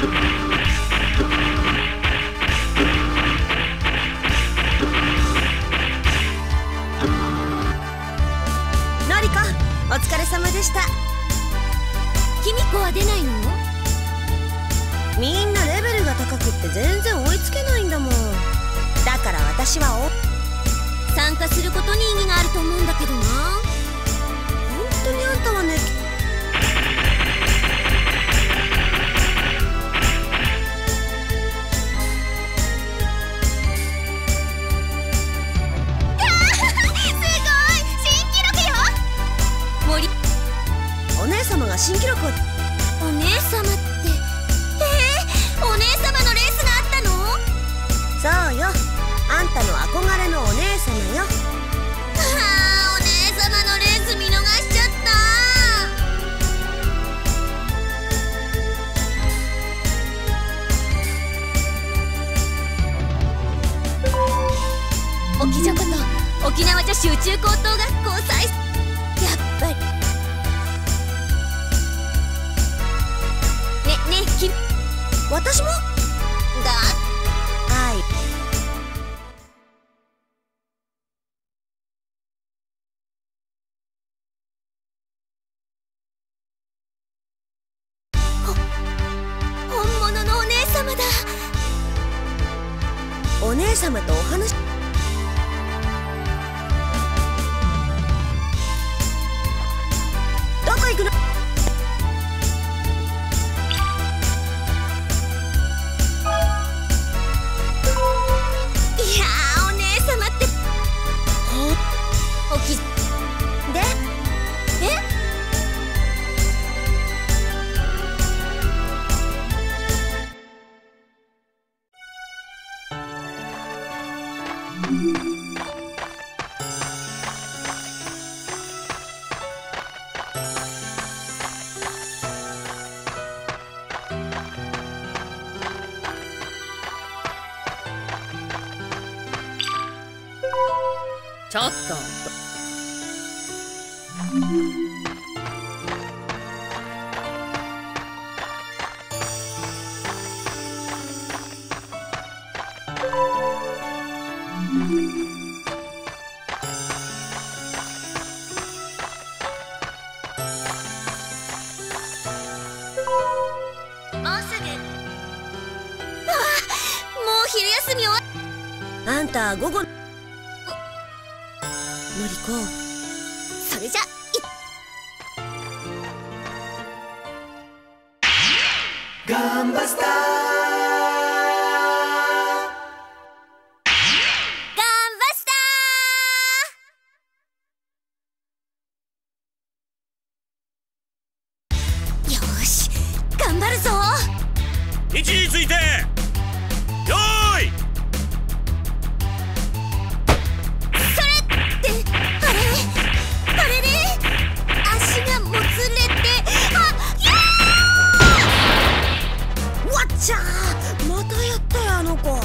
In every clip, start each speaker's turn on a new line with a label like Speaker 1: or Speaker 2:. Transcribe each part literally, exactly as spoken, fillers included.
Speaker 1: のりこ、お疲れ様でした。
Speaker 2: キミコは出ないの？
Speaker 1: みんなレベルが高くって全然追いつけないんだもん。だから私はお
Speaker 2: 参加することに意義があると思うんだけどな。
Speaker 1: 本当にあんたはね。お姉様が新記録を。
Speaker 2: お姉様って、えー、お姉様のレースがあったの？
Speaker 1: そうよ、あんたの憧れのお姉様よ。
Speaker 2: ああ、お姉様のレース見逃しちゃった。沖女こと沖縄女子宇宙高等学校最やっぱりねねき
Speaker 1: 私もだ。はい。
Speaker 2: ほ本物のお姉様だ。
Speaker 1: お姉様とお話。どこ行くの？
Speaker 3: ちょっと。
Speaker 2: もうすぐ。ああ、もう昼休み終わっ。
Speaker 1: あんた午後。のりこ、
Speaker 2: それじゃい
Speaker 4: ガンバスター、
Speaker 2: ガンバスター。よーし、頑張るぞ。
Speaker 5: 位置についてよーい。
Speaker 1: じゃあまたやったよあの子。
Speaker 2: えっ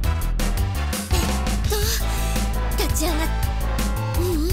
Speaker 2: と立ち上がっうん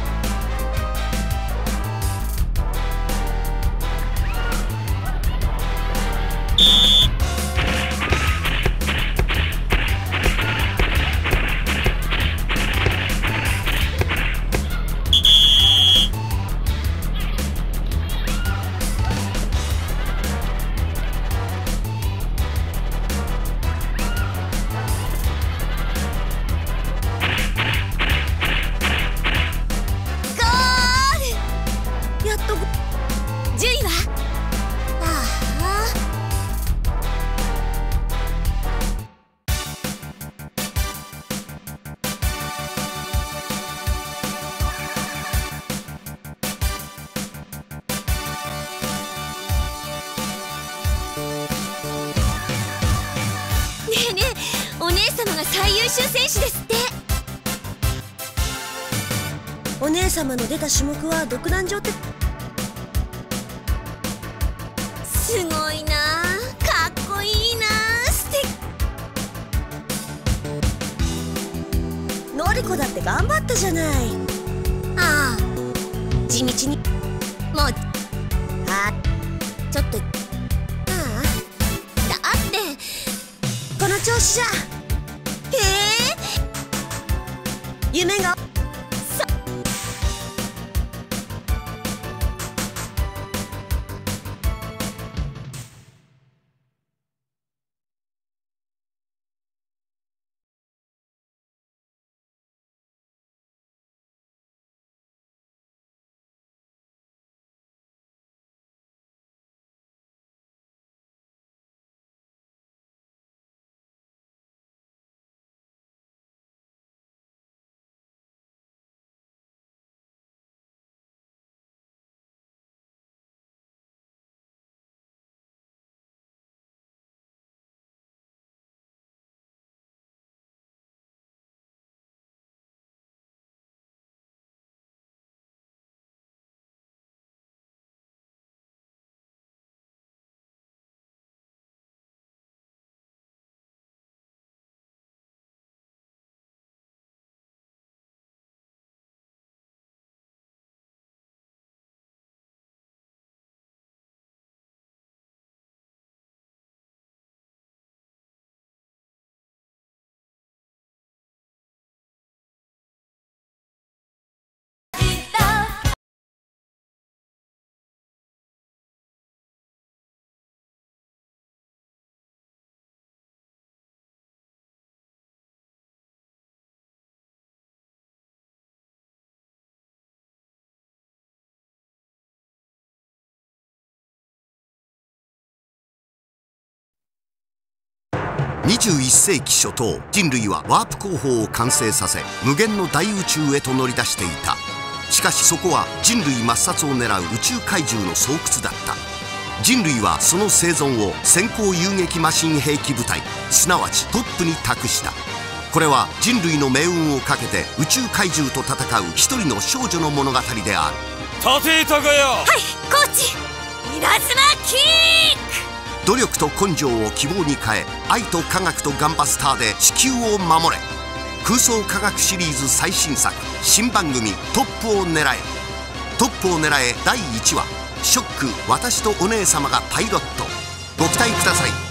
Speaker 2: 最優秀選手ですって。
Speaker 1: お姉様の出た種目は独壇場って。
Speaker 2: すごいな、かっこいいな、素敵。
Speaker 1: のりこだって頑張ったじゃない。
Speaker 2: ああ、地道に。もう
Speaker 1: あちょっとああ調子じゃ。
Speaker 2: へえ、
Speaker 1: 夢が
Speaker 3: にじゅういっせいき初頭、人類はワープ工法を完成させ無限の大宇宙へと乗り出していた。しかしそこは人類抹殺を狙う宇宙怪獣の巣窟だった。人類はその生存を先行遊撃マシン兵器部隊、すなわちトップに託した。これは人類の命運をかけて宇宙怪獣と戦う一人の少女の物語である。
Speaker 5: 立てたかや。
Speaker 2: はい、コーチ。稲妻キック。
Speaker 3: 努力と根性を希望に変え、愛と科学とガンバスターで地球を守れ。空想科学シリーズ最新作新番組「トップを狙え」。トップを狙えだいいちわ、ショック私とお姉様がパイロット。ご期待ください。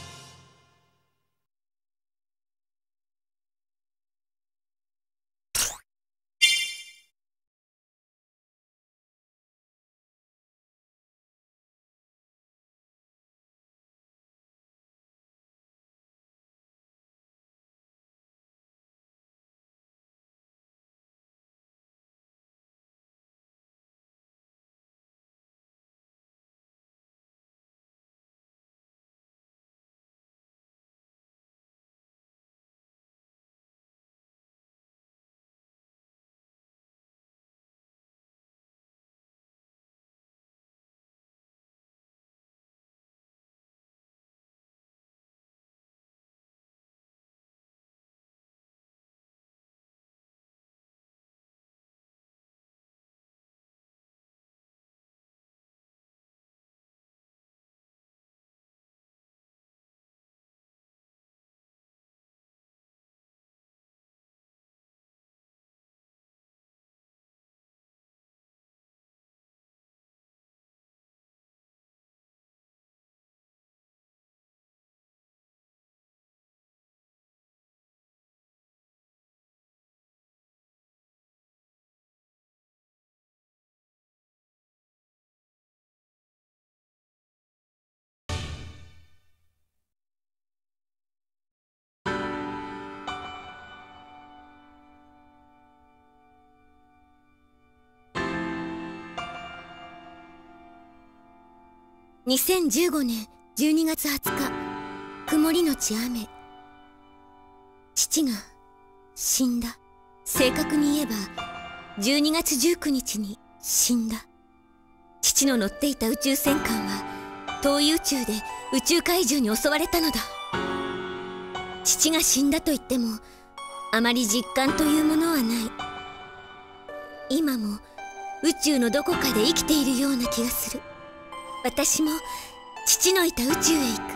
Speaker 2: にせんじゅうごねんじゅうにがつはつか、曇りのち雨。父が死んだ。正確に言えばじゅうにがつじゅうくにちに死んだ。父の乗っていた宇宙戦艦は遠い宇宙で宇宙怪獣に襲われたのだ。父が死んだと言ってもあまり実感というものはない。今も宇宙のどこかで生きているような気がする。私も父のいた宇宙へ行く。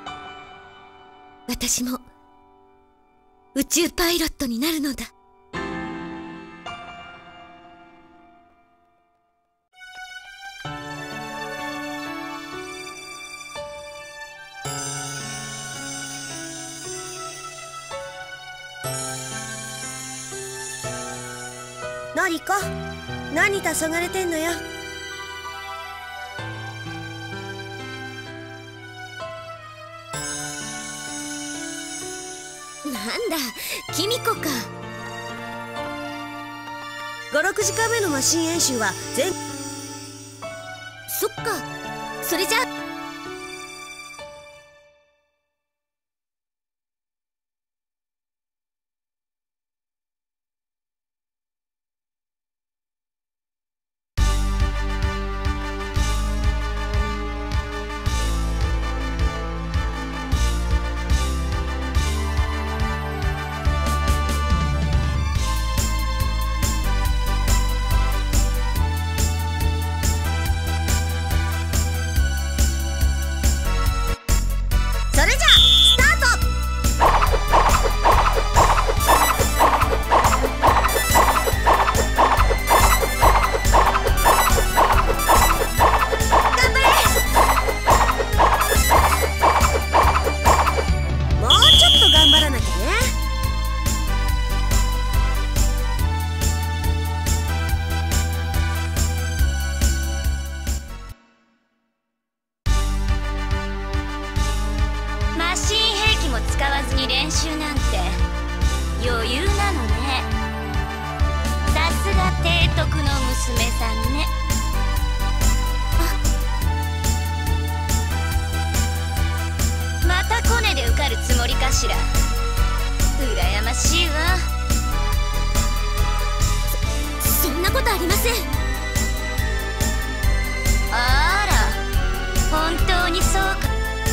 Speaker 2: 私も宇宙パイロットになるのだ。
Speaker 1: のりこ、何黄昏れてんのよ。
Speaker 2: なんだ、キミコか。
Speaker 1: ご、ろくじかんめのマシン演習は全。
Speaker 2: そっか、それじゃあ。 使わずに練習なんて余裕なのね。さすが提督の娘さんね。あ、またコネで受かるつもりかしら。羨ましいわ。そ、そんなことありません。あら、本当にそうか。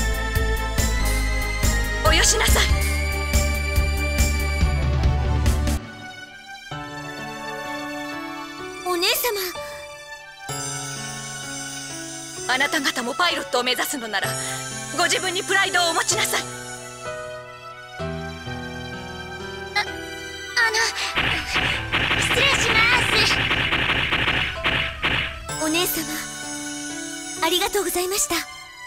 Speaker 2: およしなさい。お姉様、あなた方もパイロットを目指すのならご自分にプライドをお持ちなさい。あ、あの失礼します。お姉様、ありがとうございました。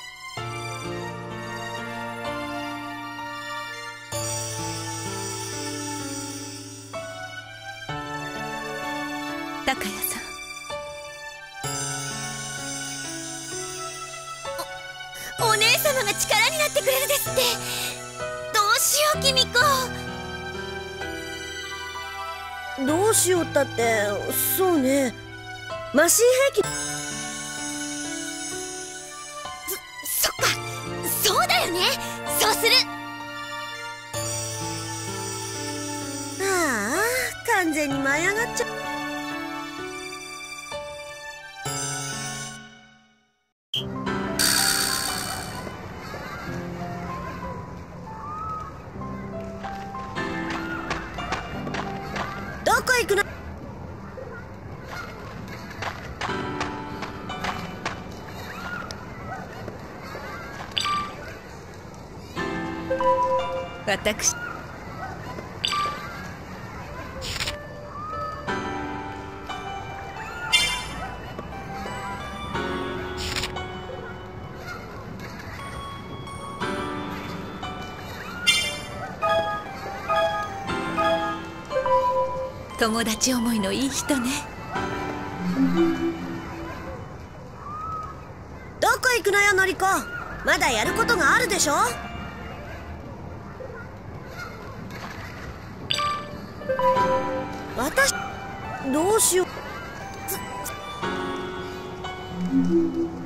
Speaker 2: 高谷さん、お、お姉様が力になってくれるですって。どうしよう、キミコ。
Speaker 1: どうしようったって、そうね、マシン兵器。
Speaker 2: そ、そっか、そうだよね。そうする。
Speaker 1: ああ、完全に舞い上がっちゃう。どこ行くの？
Speaker 2: 私、友達思いのいい人ね。
Speaker 1: どこ行くのよ、のりこ。まだやることがあるでしょ。私、どうしよう。